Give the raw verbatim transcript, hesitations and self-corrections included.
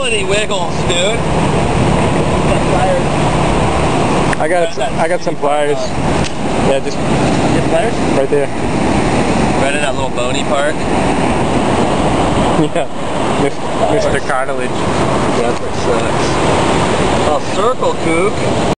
quality wiggles, dude. I got some, I got some pliers. Yeah, just Get pliers? right there. Right in that little bony part. Yeah, Mister Cartilage. That's what sucks. Oh, circle kook.